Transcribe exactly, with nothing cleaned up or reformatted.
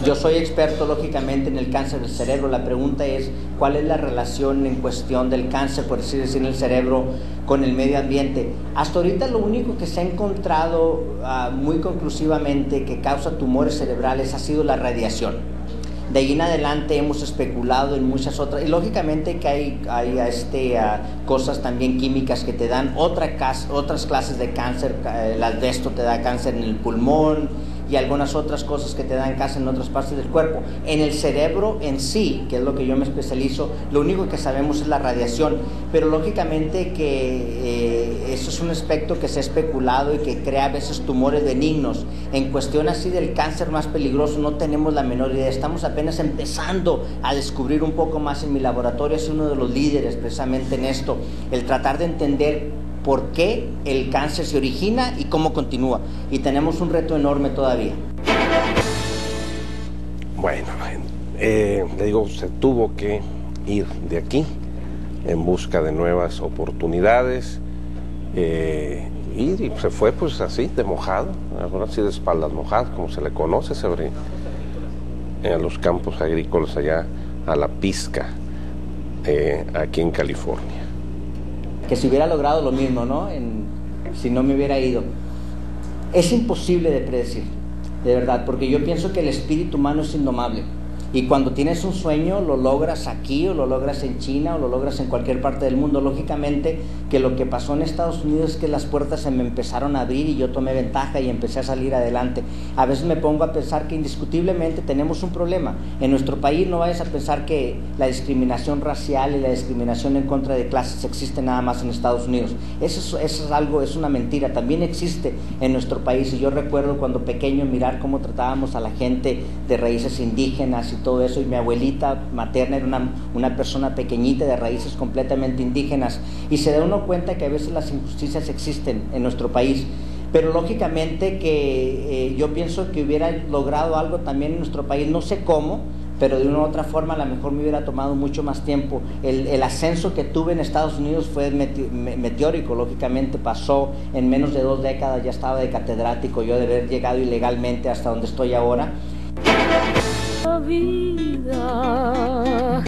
Yo soy experto, lógicamente, en el cáncer del cerebro. La pregunta es, ¿cuál es la relación en cuestión del cáncer, por así decir, en el cerebro con el medio ambiente? Hasta ahorita lo único que se ha encontrado uh, muy conclusivamente que causa tumores cerebrales ha sido la radiación. De ahí en adelante hemos especulado en muchas otras, y lógicamente que hay, hay este, uh, cosas también químicas que te dan otra cas, otras clases de cáncer. El asbesto te da cáncer en el pulmón y algunas otras cosas que te dan cáncer en otras partes del cuerpo. En el cerebro en sí, que es lo que yo me especializo, lo único que sabemos es la radiación, pero lógicamente que eh, eso es un aspecto que se ha especulado y que crea a veces tumores benignos. En cuestión así del cáncer más peligroso no tenemos la menor idea, estamos apenas empezando a descubrir un poco más. En mi laboratorio es uno de los líderes precisamente en esto, el tratar de entender por qué el cáncer se origina y cómo continúa. Y tenemos un reto enorme todavía. Bueno, eh, le digo, se tuvo que ir de aquí en busca de nuevas oportunidades eh, y, y se fue pues así, de mojado, ahora sí de espaldas mojadas, como se le conoce, se abre a los campos agrícolas allá a la Pizca, eh, aquí en California. Que si hubiera logrado lo mismo, ¿no? En, si no me hubiera ido. Es imposible de predecir, de verdad, porque yo pienso que el espíritu humano es indomable. Y cuando tienes un sueño, lo logras aquí, o lo logras en China, o lo logras en cualquier parte del mundo. Lógicamente que lo que pasó en Estados Unidos es que las puertas se me empezaron a abrir y yo tomé ventaja y empecé a salir adelante. A veces me pongo a pensar que indiscutiblemente tenemos un problema. En nuestro país no vayas a pensar que la discriminación racial y la discriminación en contra de clases existe nada más en Estados Unidos. Eso es, eso es algo, es una mentira. También existe en nuestro país. Y yo recuerdo cuando pequeño mirar cómo tratábamos a la gente de raíces indígenas y todo eso, y mi abuelita materna era una, una persona pequeñita de raíces completamente indígenas, y se da uno cuenta que a veces las injusticias existen en nuestro país. Pero lógicamente que eh, yo pienso que hubiera logrado algo también en nuestro país, no sé cómo, pero de una u otra forma a lo mejor me hubiera tomado mucho más tiempo. El, el ascenso que tuve en Estados Unidos fue mete, meteórico, lógicamente pasó en menos de dos décadas, ya estaba de catedrático yo de haber llegado ilegalmente hasta donde estoy ahora. Vida.